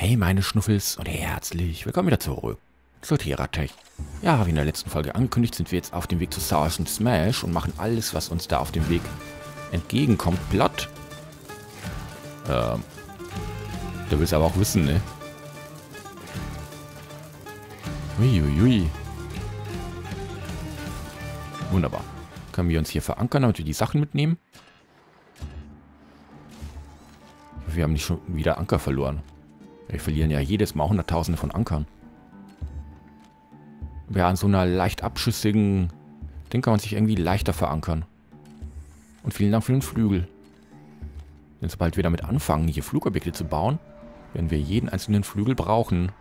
Hey meine Schnuffels und herzlich willkommen wieder zurück zur Terratech. Ja, wie in der letzten Folge angekündigt, sind wir jetzt auf dem Weg zu Sergeant Smash und machen alles, was uns da auf dem Weg entgegenkommt, platt. Du willst aber auch wissen, ne? Uiuiui. Wunderbar. Können wir uns hier verankern, damit wir die Sachen mitnehmen? Wir haben nicht schon wieder Anker verloren. Wir verlieren ja jedes Mal Hunderttausende von Ankern. Ja, an so einer leicht abschüssigen Ding kann man sich irgendwie leichter verankern. Und vielen Dank für den Flügel. Denn sobald wir damit anfangen, hier Flugobjekte zu bauen, werden wir jeden einzelnen Flügel brauchen.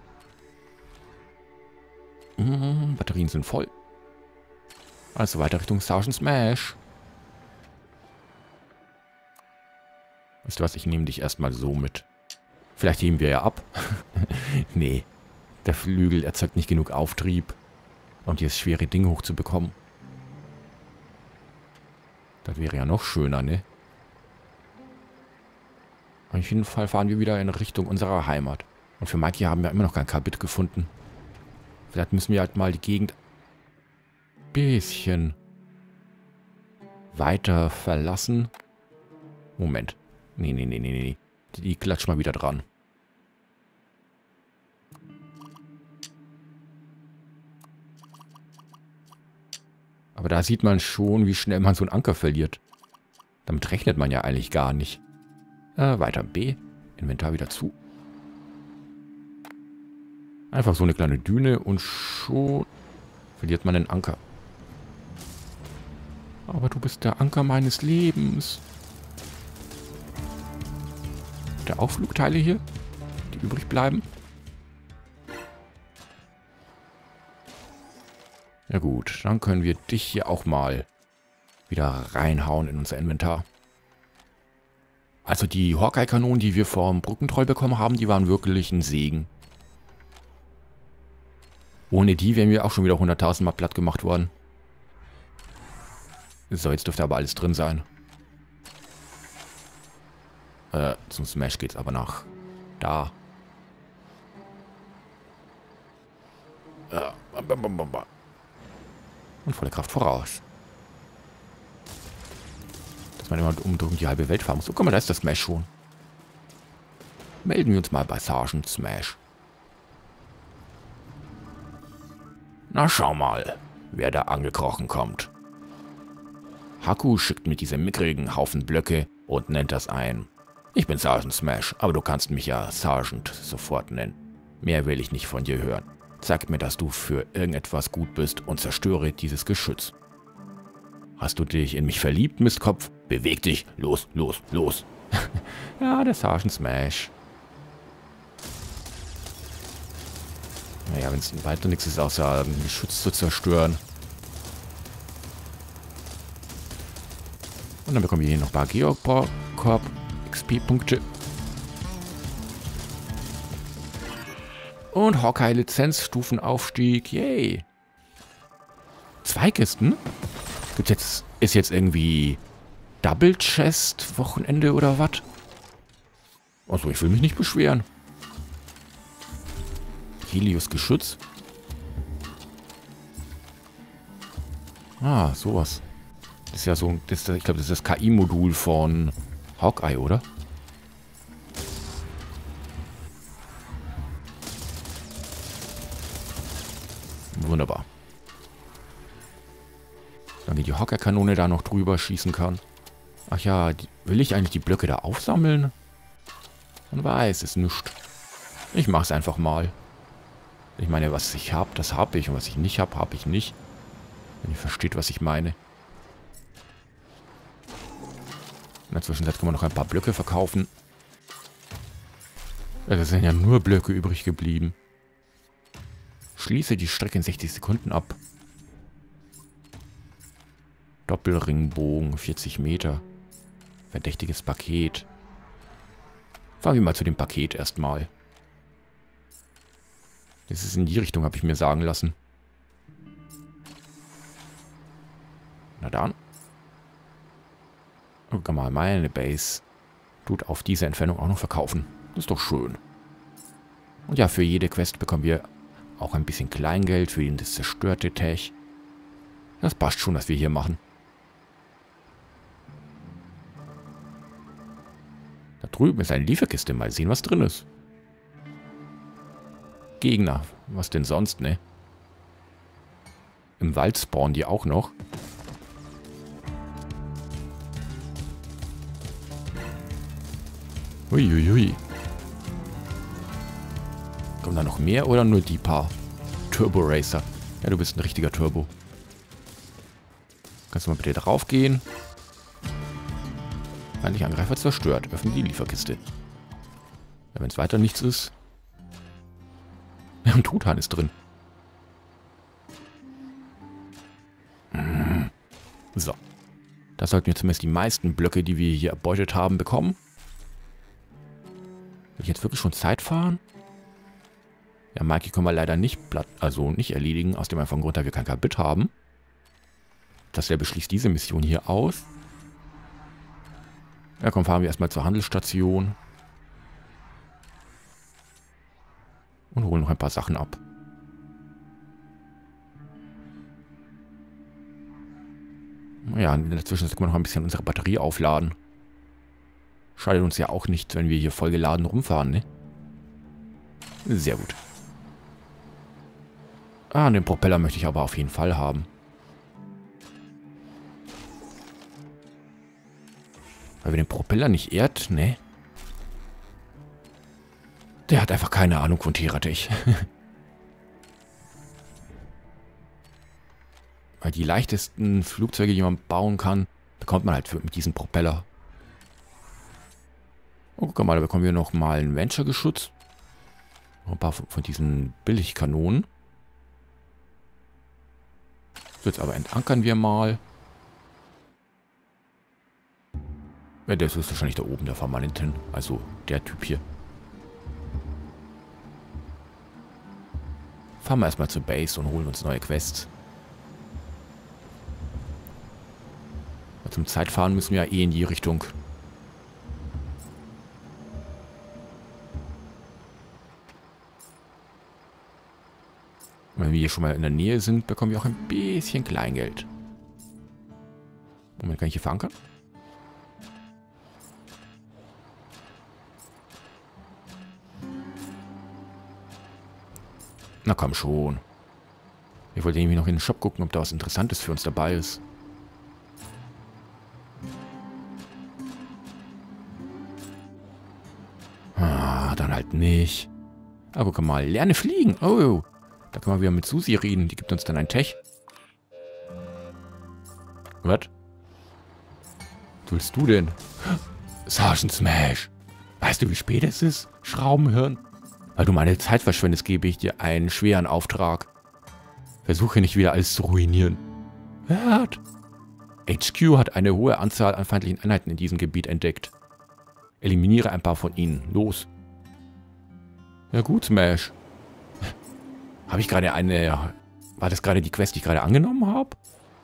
Batterien sind voll. Also weiter Richtung Sergeant Smash. Weißt du was, ich nehme dich erstmal so mit. Vielleicht heben wir ja ab. Nee, der Flügel erzeugt nicht genug Auftrieb, um dieses schwere Ding hochzubekommen. Das wäre ja noch schöner, ne? Auf jeden Fall fahren wir wieder in Richtung unserer Heimat. Und für Mikey haben wir immer noch kein Kabit gefunden. Vielleicht müssen wir halt mal die Gegend ein bisschen weiter verlassen. Moment. Nee. Die klatscht mal wieder dran. Aber da sieht man schon, wie schnell man so einen Anker verliert. Damit rechnet man ja eigentlich gar nicht. Weiter B. Inventar wieder zu. Einfach so eine kleine Düne und schon verliert man den Anker. Aber du bist der Anker meines Lebens. Hat er auch Flugteile hier, die übrig bleiben? Ja gut, dann können wir dich hier auch mal wieder reinhauen in unser Inventar. Also die Hawkeye-Kanonen, die wir vom Brückentroll bekommen haben, die waren wirklich ein Segen. Ohne die wären wir auch schon wieder 100.000 Mal platt gemacht worden. So, jetzt dürfte aber alles drin sein. Zum Smash geht's aber nach da. Und volle Kraft voraus. Dass man immer umdrücken die halbe Welt fahren muss. So, guck mal, da ist der Smash schon. Melden wir uns mal bei Sergeant Smash. Na, schau mal, wer da angekrochen kommt. Haku schickt mir diese mickrigen Haufen Blöcke und nennt das ein. Ich bin Sergeant Smash, aber du kannst mich ja Sergeant sofort nennen. Mehr will ich nicht von dir hören. Sag mir, dass du für irgendetwas gut bist und zerstöre dieses Geschütz. Hast du dich in mich verliebt, Mistkopf? Beweg dich! Los! Ja, der Sergeant Smash. Naja, wenn es weiter nichts ist, außer ein Geschütz zu zerstören. Und dann bekommen wir hier noch ein paar Geokorb XP-Punkte. Und Hawkeye-Lizenz, Stufenaufstieg, yay. 2 Kisten? Ist jetzt irgendwie Double Chest Wochenende oder was? Also ich will mich nicht beschweren. Helios Geschütz. Ah, sowas. Das ist ja so, ich glaube, das ist das KI-Modul von Hawkeye, oder? Wunderbar. Dann die Hawkeye-Kanone da noch drüber schießen kann. Ach ja, will ich eigentlich die Blöcke da aufsammeln? Man weiß es nicht. Ich mach's einfach mal. Ich meine, was ich habe, das habe ich. Und was ich nicht habe, habe ich nicht. Wenn ihr versteht, was ich meine. In der Zwischenzeit können wir noch ein paar Blöcke verkaufen. Es sind ja nur Blöcke übrig geblieben. Schließe die Strecke in 60 Sekunden ab. Doppelringbogen, 40 Meter. Verdächtiges Paket. Fahren wir mal zu dem Paket erstmal. Das ist in die Richtung, habe ich mir sagen lassen. Na dann. Guck mal, meine Base tut auf diese Entfernung auch noch verkaufen. Das ist doch schön. Und ja, für jede Quest bekommen wir auch ein bisschen Kleingeld für das zerstörte Tech. Das passt schon, was wir hier machen. Da drüben ist eine Lieferkiste. Mal sehen, was drin ist. Gegner. Was denn sonst, ne? Im Wald spawnen die auch noch. Uiuiui. Kommen da noch mehr oder nur die paar? Turbo Racer. Ja, du bist ein richtiger Turbo. Kannst du mal bitte drauf gehen? Feindlicher Angreifer zerstört. Öffne die Lieferkiste. Ja, wenn es weiter nichts ist. Ja, ein Truthahn ist drin. So. Da sollten wir zumindest die meisten Blöcke, die wir hier erbeutet haben, bekommen. Will ich jetzt wirklich schon Zeit fahren? Ja, Mikey können wir leider nicht nicht erledigen, aus dem einfachen Grund, da wir kein Kabit haben. Das beschließt diese Mission hier aus. Ja, komm, fahren wir erstmal zur Handelsstation. Und holen noch ein paar Sachen ab. Ja, in der Zwischenzeit können wir noch ein bisschen unsere Batterie aufladen. Schadet uns ja auch nicht, wenn wir hier vollgeladen rumfahren, ne? Sehr gut. Ah, den Propeller möchte ich aber auf jeden Fall haben. Weil wir den Propeller nicht ehrt, ne? Der hat einfach keine Ahnung von Teratech. Weil die leichtesten Flugzeuge, die man bauen kann, bekommt man halt mit diesem Propeller. Oh, guck mal, da bekommen wir noch mal ein Venture-Geschütz. Noch ein paar von diesen Billigkanonen. So, jetzt aber entankern wir mal. Ja, der ist wahrscheinlich da oben, der fahren wir hinten. Also der Typ hier. Fahren wir erstmal zur Base und holen uns neue Quests. Zum Zeitfahren müssen wir ja eh in die Richtung. Und wenn wir hier schon mal in der Nähe sind, bekommen wir auch ein bisschen Kleingeld. Moment, kann ich hier verankern? Na komm schon. Ich wollte irgendwie noch in den Shop gucken, ob da was Interessantes für uns dabei ist. Ah, dann halt nicht. Ah, guck mal. Lerne fliegen. Oh, da können wir wieder mit Susi reden. Die gibt uns dann ein Tech. Was? Was willst du denn? Sergeant Smash. Weißt du, wie spät es ist? Schraubenhirn. Weil du meine Zeit verschwendest, gebe ich dir einen schweren Auftrag. Versuche nicht wieder alles zu ruinieren. Was? HQ hat eine hohe Anzahl an feindlichen Einheiten in diesem Gebiet entdeckt. Eliminiere ein paar von ihnen. Los. Ja gut, Smash. Habe ich gerade eine... War das gerade die Quest, die ich gerade angenommen habe?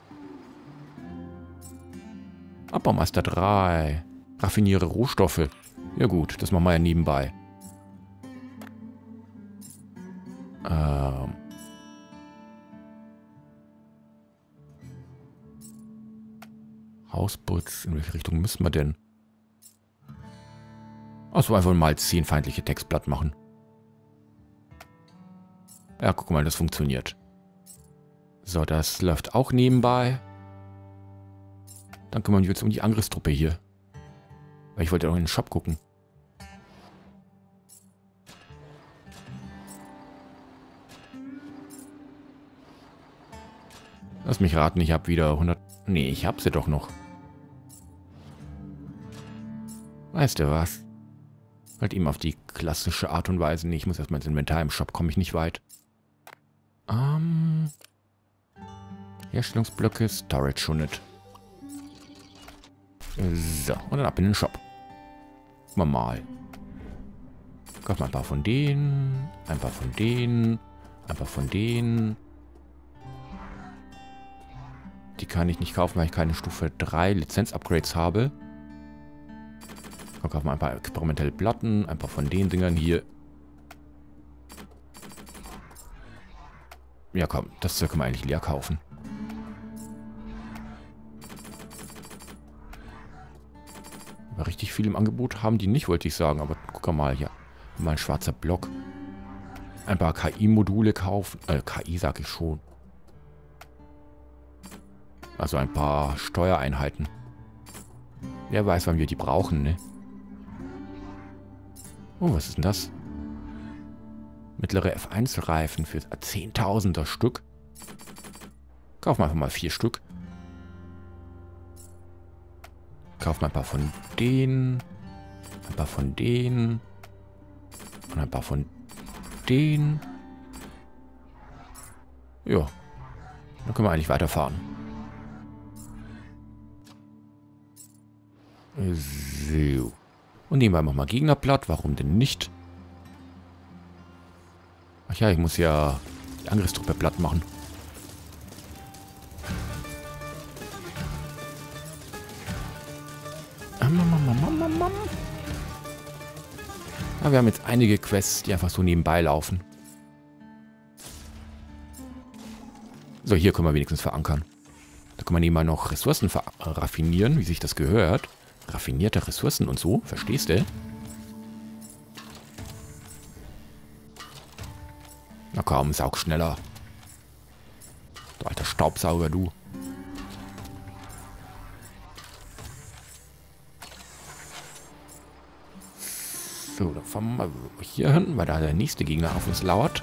Abbaumeister 3. Raffiniere Rohstoffe. Ja gut, das machen wir ja nebenbei. Hausputz. In welche Richtung müssen wir denn? Achso, einfach mal 10 feindliche Textblatt machen. Ja, guck mal, das funktioniert. So, das läuft auch nebenbei. Dann kümmern wir uns um die Angriffstruppe hier. Weil ich wollte auch in den Shop gucken. Lass mich raten, ich habe wieder 100... Nee, ich habe sie doch noch. Weißt du was? Halt eben auf die klassische Art und Weise. Nee, ich muss erstmal ins Inventar. Im Shop komme ich nicht weit. Herstellungsblöcke, Storage Unit. So, und dann ab in den Shop. Gucken wir mal. Kauf mal ein paar von denen. Ein paar von denen. Ein paar von denen. Die kann ich nicht kaufen, weil ich keine Stufe 3 Lizenz-Upgrades habe. Dann kaufen wir ein paar experimentelle Platten. Ein paar von den Dingern hier. Ja komm, das Zeug können wir eigentlich leer kaufen. Aber richtig viel im Angebot haben die nicht, wollte ich sagen. Aber guck mal hier. Mal ein schwarzer Block. Ein paar KI-Module kaufen. KI sag ich schon. Also ein paar Steuereinheiten. Wer weiß, wann wir die brauchen, ne? Oh, was ist denn das? Mittlere F1-Reifen für 10.000er Stück. Kaufen wir einfach mal 4 Stück. Kaufen wir ein paar von denen. Ein paar von denen. Und ein paar von denen. Ja. Dann können wir eigentlich weiterfahren. So. Und nehmen wir einfach mal Gegnerblatt. Warum denn nicht? Ach ja, ich muss ja die Angriffstruppe platt machen. Ja, wir haben jetzt einige Quests, die einfach so nebenbei laufen. So, hier können wir wenigstens verankern. Da können wir nebenbei noch Ressourcen raffinieren, wie sich das gehört. Raffinierte Ressourcen und so, verstehst du? Na komm, saug schneller. Du alter Staubsauger, du. So, dann fahren wir mal hier hin, weil da der nächste Gegner auf uns lauert.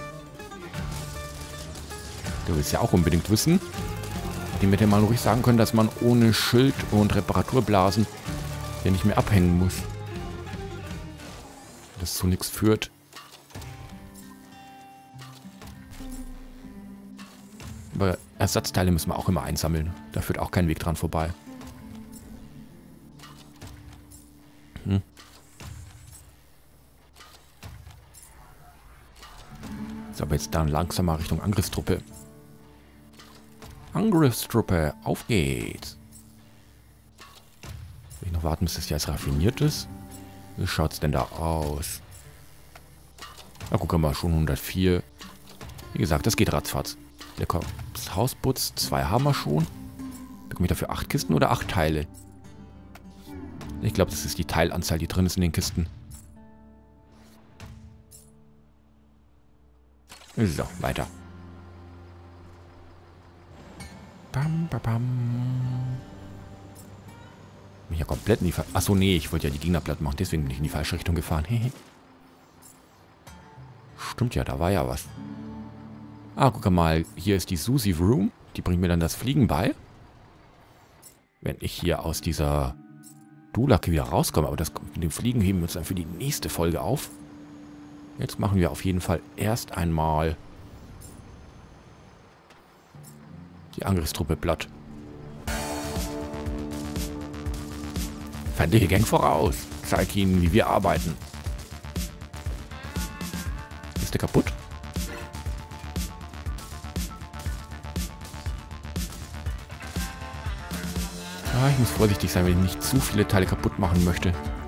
Du willst ja auch unbedingt wissen. Dem hätte man ruhig sagen können, dass man ohne Schild und Reparaturblasen hier nicht mehr abhängen muss. Das zu nichts führt. Aber Ersatzteile müssen wir auch immer einsammeln. Da führt auch kein Weg dran vorbei. So, aber jetzt dann langsam mal Richtung Angriffstruppe. Angriffstruppe, auf geht's. Will ich noch warten, bis das hier als raffiniert ist? Wie schaut's denn da aus? Na, guck mal, schon 104. Wie gesagt, das geht ratzfatz. Der Hausputz, 2 haben wir schon. Bekomme ich dafür 8 Kisten oder 8 Teile? Ich glaube, das ist die Teilanzahl, die drin ist in den Kisten. So, weiter. Bam, bam, bam. Bin ich ja komplett in die falsche... Achso, nee, ich wollte ja die Gegner platt machen, deswegen bin ich in die falsche Richtung gefahren. Stimmt ja, da war ja was. Ah, guck mal, hier ist die Susie Room. Die bringt mir dann das Fliegen bei. Wenn ich hier aus dieser Dulacke wieder rauskomme. Aber das mit dem Fliegen heben wir uns dann für die nächste Folge auf. Jetzt machen wir auf jeden Fall erst einmal die Angriffstruppe platt. Feindliche Gang voraus. Zeig ihnen, wie wir arbeiten. Ist der kaputt? Ah, ich muss vorsichtig sein, wenn ich nicht zu viele Teile kaputt machen möchte.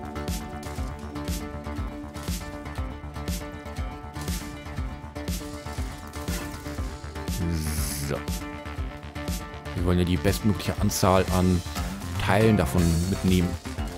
So. Wir wollen ja die bestmögliche Anzahl an Teilen davon mitnehmen.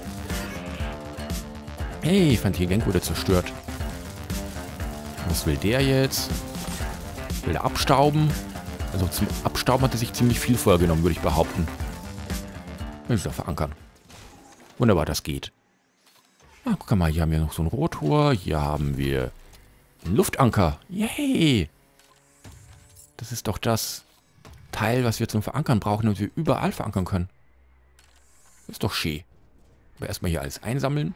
Hey, feindliche Gang wurde zerstört. Was will der jetzt? Will er abstauben? Also zum Abstauben hat er sich ziemlich viel vorgenommen, würde ich behaupten. So, verankern. Wunderbar, das geht. Ah, guck mal, hier haben wir noch so ein Rotor. Hier haben wir einen Luftanker. Yay! Das ist doch das Teil, was wir zum Verankern brauchen, damit wir überall verankern können. Das ist doch schön. Aber erstmal hier alles einsammeln.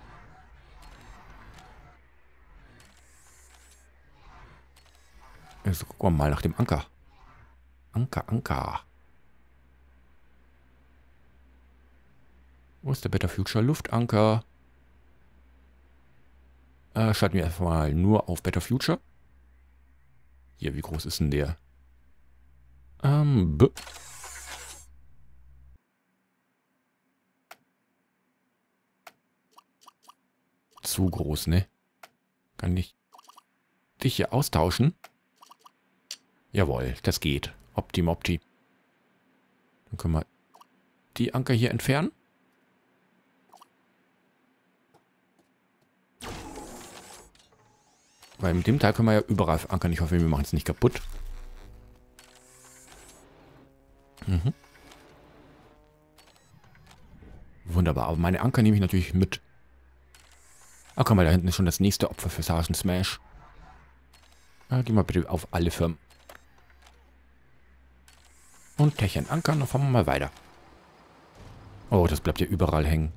Also gucken wir mal nach dem Anker. Anker, Anker. Wo ist der Better Future Luftanker? Schalten wir erstmal nur auf Better Future. Hier, wie groß ist denn der? Zu groß, ne? Kann ich dich hier austauschen? Jawohl, das geht. Opti. Dann können wir die Anker hier entfernen. Weil mit dem Teil können wir ja überall verankern. Ich hoffe, wir machen es nicht kaputt. Mhm. Wunderbar, aber meine Anker nehme ich natürlich mit. Ah, komm mal, da hinten ist schon das nächste Opfer für Sergeant Smash. Ja, gehen wir bitte auf alle Firmen. Und Techern ankern, dann fahren wir mal weiter. Oh, das bleibt ja überall hängen.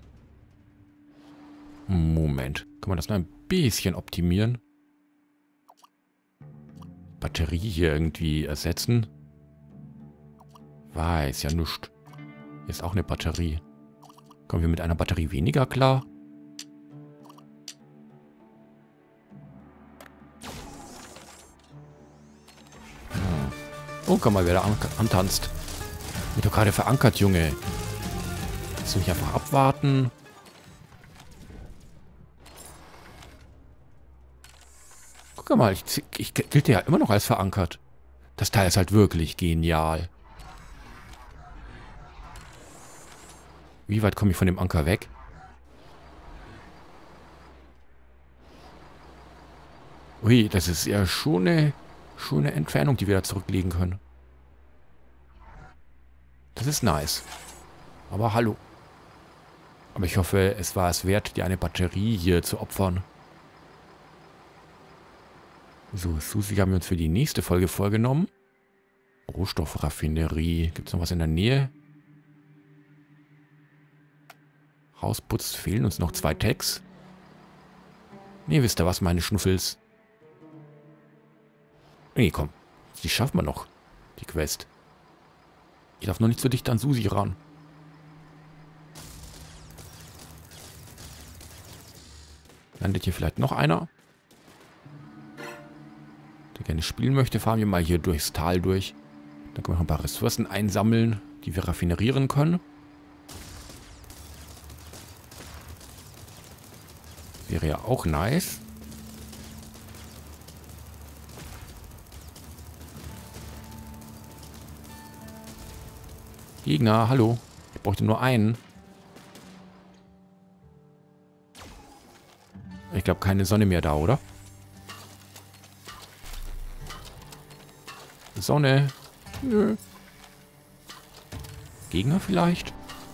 Moment, kann man das noch ein bisschen optimieren? Batterie hier irgendwie ersetzen? Weiß ja nichts. Hier ist auch eine Batterie. Kommen wir mit einer Batterie weniger klar? Oh, komm mal, wer da antanzt. Wird doch gerade verankert, Junge. Willst du nicht einfach abwarten? Guck mal, ich gilt ja immer noch als verankert. Das Teil ist halt wirklich genial. Wie weit komme ich von dem Anker weg? Ui, das ist ja schon eine Entfernung, die wir da zurücklegen können. Das ist nice. Aber hallo. Aber ich hoffe, es war es wert, dir eine Batterie hier zu opfern. So, Susi haben wir uns für die nächste Folge vorgenommen. Rohstoffraffinerie. Gibt es noch was in der Nähe? Hausputz, fehlen uns noch 2 Tags. Nee, wisst ihr was, meine Schnuffels? Nee, komm. Die schaffen wir noch. Die Quest. Ich darf noch nicht so dicht an Susi ran. Landet hier vielleicht noch einer? Der gerne spielen möchte, fahren wir mal hier durchs Tal durch. Dann können wir noch ein paar Ressourcen einsammeln, die wir raffinerieren können. Wäre ja auch nice. Gegner, hallo. Ich bräuchte nur einen. Ich glaube, keine Sonne mehr da, oder? Sonne. Nö. Gegner vielleicht?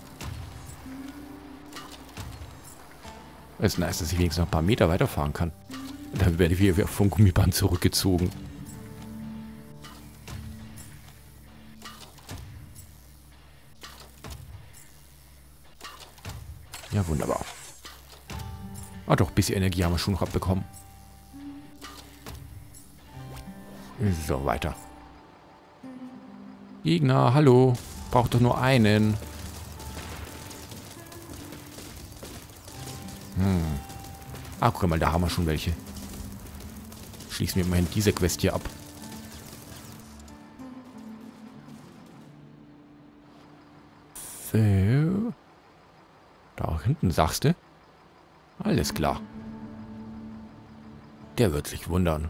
Es ist nice, dass ich wenigstens noch ein paar Meter weiterfahren kann. Dann werde ich wieder vom Gummiband zurückgezogen. Ja, wunderbar. Ah doch, ein bisschen Energie haben wir schon noch abbekommen. So, weiter. Gegner, hallo. Braucht doch nur einen. Ah, guck mal, da haben wir schon welche. Schließen wir immerhin diese Quest hier ab. So. Da hinten, sagst du? Alles klar. Der wird sich wundern.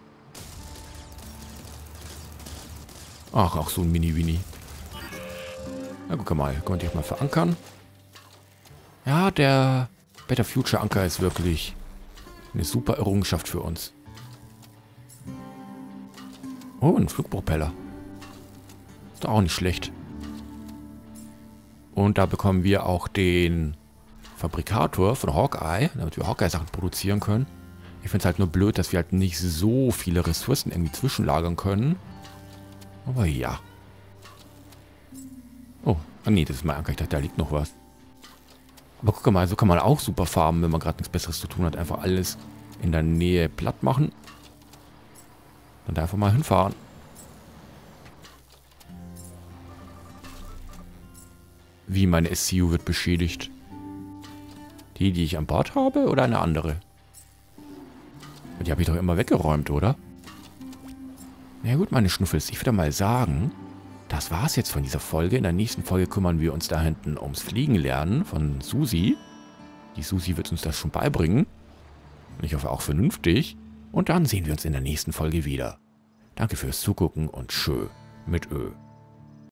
Ach, auch so ein Mini-Winnie. Na, guck mal. Können wir dich mal verankern? Ja, der Better Future Anker ist wirklich eine super Errungenschaft für uns. Oh, ein Flugpropeller. Ist doch auch nicht schlecht. Und da bekommen wir auch den Fabrikator von Hawkeye, damit wir Hawkeye-Sachen produzieren können. Ich finde es halt nur blöd, dass wir halt nicht so viele Ressourcen irgendwie zwischenlagern können. Aber ja. Oh, nee, das ist mein Anker. Ich dachte, da liegt noch was. Aber guck mal, so kann man auch super farmen, wenn man gerade nichts Besseres zu tun hat. Einfach alles in der Nähe platt machen. Und einfach mal hinfahren. Wie, meine SCU wird beschädigt? Die ich an Bord habe oder eine andere? Die habe ich doch immer weggeräumt, oder? Na gut, meine Schnuffels, ich würde mal sagen, das war's jetzt von dieser Folge. In der nächsten Folge kümmern wir uns da hinten ums Fliegen lernen von Susi. Die Susi wird uns das schon beibringen. Und ich hoffe auch vernünftig. Und dann sehen wir uns in der nächsten Folge wieder. Danke fürs Zugucken und tschö mit Ö.